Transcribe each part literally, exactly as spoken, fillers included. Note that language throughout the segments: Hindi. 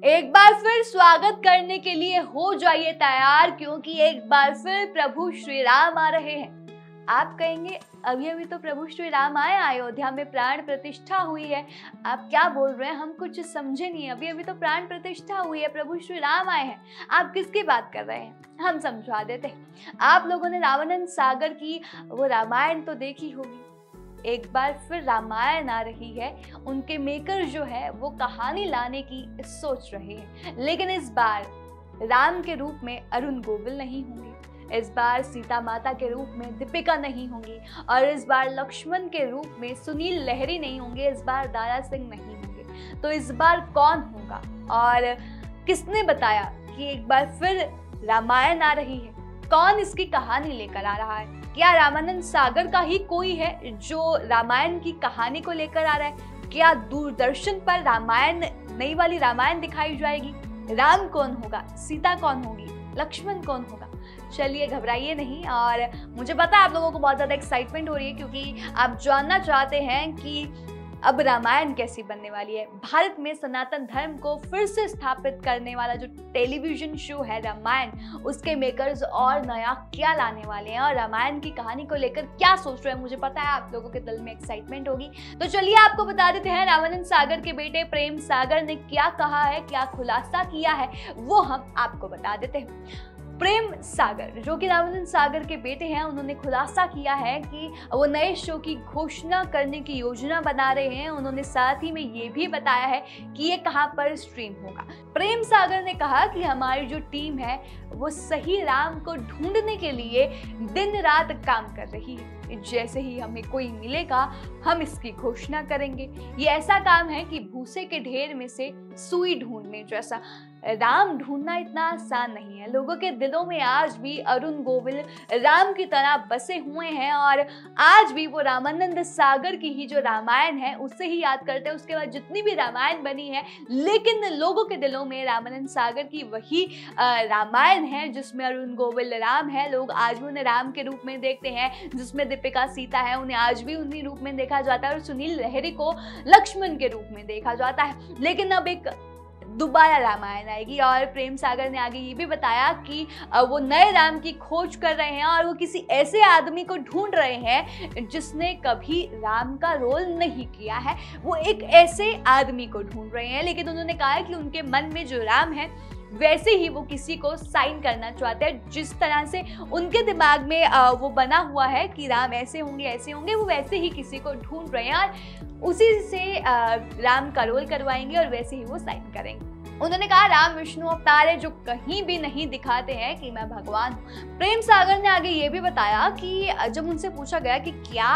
एक बार फिर स्वागत करने के लिए हो जाइए तैयार, क्योंकि एक बार फिर प्रभु श्री राम आ रहे हैं। आप कहेंगे अभी अभी तो प्रभु श्री राम आए, अयोध्या में प्राण प्रतिष्ठा हुई है। आप क्या बोल रहे हैं, हम कुछ समझे नहीं। अभी अभी तो प्राण प्रतिष्ठा हुई है, प्रभु श्री राम आए हैं। आप किसकी बात कर रहे हैं, हम समझा देते हैं। आप लोगों ने रामानंद सागर की वो रामायण तो देखी होगी। एक बार फिर रामायण आ रही है। उनके मेकर जो है वो कहानी लाने की सोच रहे हैं, लेकिन इस बार राम के रूप में अरुण गोविल नहीं होंगे, इस बार सीता माता के रूप में दीपिका नहीं होंगी, और इस बार लक्ष्मण के रूप में सुनील लहरी नहीं होंगे, इस बार दारा सिंह नहीं होंगे। तो इस बार कौन होगा और किसने बताया कि एक बार फिर रामायण आ रही है? कौन इसकी कहानी लेकर आ रहा है? क्या रामानंद सागर का ही कोई है जो रामायण की कहानी को लेकर आ रहा है? क्या दूरदर्शन पर रामायण, नई वाली रामायण दिखाई जाएगी? राम कौन होगा, सीता कौन होगी, लक्ष्मण कौन होगा? चलिए घबराइए नहीं। और मुझे पता है आप लोगों को बहुत ज्यादा एक्साइटमेंट हो रही है, क्योंकि आप जानना चाहते हैं कि अब रामायण कैसी बनने वाली है। भारत में सनातन धर्म को फिर से स्थापित करने वाला जो टेलीविजन शो है रामायण, उसके मेकर्स और नया क्या लाने वाले हैं और रामायण की कहानी को लेकर क्या सोच रहे हैं। मुझे पता है आप लोगों के दिल में एक्साइटमेंट होगी। तो चलिए आपको बता देते हैं रामानंद सागर के बेटे प्रेम सागर ने क्या कहा है, क्या खुलासा किया है, वो हम आपको बता देते हैं। प्रेम सागर जो कि रामानंद सागर के बेटे हैं, उन्होंने खुलासा किया है कि वो नए शो की घोषणा करने की योजना बना रहे हैं। उन्होंने साथ ही में ये भी बताया है कि ये कहां पर स्ट्रीम होगा। प्रेम सागर ने कहा कि हमारी जो टीम है वो सही राम को ढूंढने के लिए दिन रात काम कर रही है। जैसे ही हमें कोई मिलेगा हम इसकी घोषणा करेंगे। ये ऐसा काम है कि भूसे के ढेर में से सुई ढूंढने जैसा। राम ढूंढना इतना आसान नहीं है। लोगों के दिलों में आज भी अरुण गोविल राम की तरह बसे हुए हैं, और आज भी वो रामानंद सागर की ही जो रामायण है उससे ही याद करते हैं। उसके बाद जितनी भी रामायण बनी है, लेकिन लोगों के दिलों में रामानंद सागर की वही रामायण है जिसमें अरुण गोविल राम है। लोग आज भी उन्हें राम के रूप में देखते हैं, जिसमें दीपिका सीता है, उन्हें आज भी उन्हीं रूप में देखा जाता है, और सुनील लहरी को लक्ष्मण के रूप में देखा जाता है। लेकिन अब एक दोबारा रामायण आएगी, और प्रेम सागर ने आगे ये भी बताया कि वो नए राम की खोज कर रहे हैं और वो किसी ऐसे आदमी को ढूंढ रहे हैं जिसने कभी राम का रोल नहीं किया है। वो एक ऐसे आदमी को ढूंढ रहे हैं, लेकिन उन्होंने कहा कि उनके मन में जो राम है वैसे ही वो किसी को साइन करना चाहते हैं। जिस तरह से उनके दिमाग में वो बना हुआ है कि राम ऐसे होंगे ऐसे होंगे, वो वैसे ही किसी को ढूंढ रहे हैं और उसी से राम का रोल करवाएंगे और वैसे ही वो साइन करेंगे। उन्होंने कहा राम विष्णु अवतार है जो कहीं भी नहीं दिखाते हैं कि मैं भगवान हूँ। प्रेम सागर ने आगे ये भी बताया कि जब उनसे पूछा गया कि क्या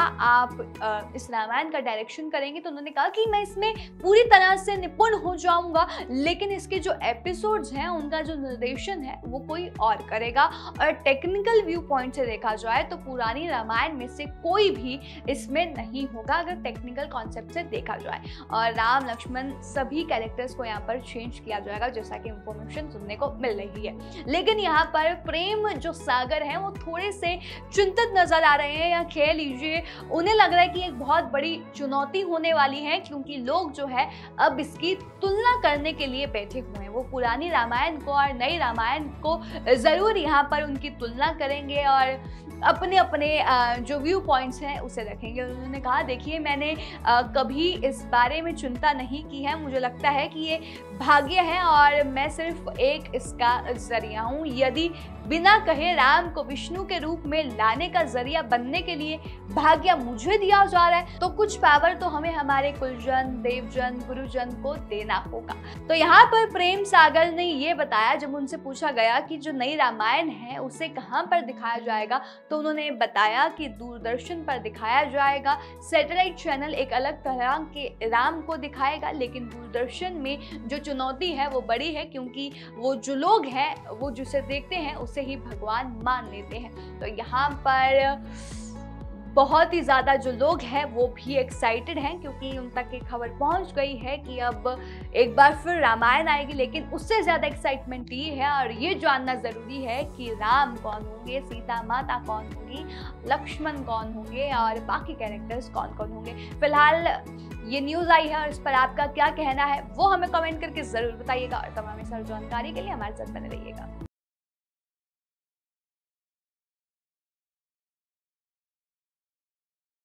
आप इस रामायण का डायरेक्शन करेंगे, तो उन्होंने कहा कि मैं इसमें पूरी तरह से निपुण हो जाऊंगा, लेकिन इसके जो एपिसोड्स हैं उनका जो निर्देशन है वो कोई और करेगा। और टेक्निकल व्यू पॉइंट से देखा जाए तो पुरानी रामायण में से कोई भी इसमें नहीं होगा, अगर टेक्निकल कॉन्सेप्ट से देखा जाए। और राम लक्ष्मण सभी कैरेक्टर्स को यहाँ पर चेंज किया जाएगा, जैसा कि इंफॉर्मेशन सुनने को मिल रही है। लेकिन यहाँ पर प्रेम जो सागर हैं वो थोड़े से चिंतित नजर आ रहे हैं, या कह लीजिए उन्हें लग रहा है कि एक बहुत बड़ी चुनौती होने वाली है, क्योंकि लोग जो है अब इसकी तुलना करने के लिए बैठे हुए हैं। वो पुरानी रामायण को और नई रामायण को जरूर यहाँ पर उनकी तुलना करेंगे और अपने अपने जो व्यू पॉइंट्स हैं उसे रखेंगे। उन्होंने कहा देखिए मैंने कभी इस बारे में चिंता नहीं की है, मुझे लगता है कि ये भाग्य है और मैं सिर्फ एक इसका जरिया हूँ। यदि बिना कहे राम को विष्णु के रूप में लाने का जरिया बनने के लिए भाग्य मुझे दिया जा रहा है, तो कुछ पावर तो हमें हमारे कुलजन, देवजन, गुरुजन को देना होगा। तो यहाँ पर प्रेम सागर ने ये बताया, जब उनसे पूछा गया कि जो नई रामायण है उसे कहाँ पर दिखाया जाएगा, तो उन्होंने बताया कि दूरदर्शन पर दिखाया जाएगा। सैटेलाइट चैनल एक अलग तरह के राम को दिखाएगा, लेकिन दूरदर्शन में जो चुनौती है वो बड़ी है, क्योंकि वो जो लोग हैं वो जिसे देखते हैं उसे ही भगवान मान लेते हैं। तो यहाँ पर बहुत ही ज़्यादा जो लोग हैं वो भी एक्साइटेड हैं, क्योंकि उन तक ये खबर पहुंच गई है कि अब एक बार फिर रामायण आएगी। लेकिन उससे ज़्यादा एक्साइटमेंट ये है और ये जानना ज़रूरी है कि राम कौन होंगे, सीता माता कौन होंगी, लक्ष्मण कौन होंगे और बाकी कैरेक्टर्स कौन कौन होंगे। फिलहाल ये न्यूज़ आई है और इस पर आपका क्या कहना है वो हमें कमेंट करके ज़रूर बताइएगा और तमाम सारी जानकारी के लिए हमारे साथ बने रहिएगा।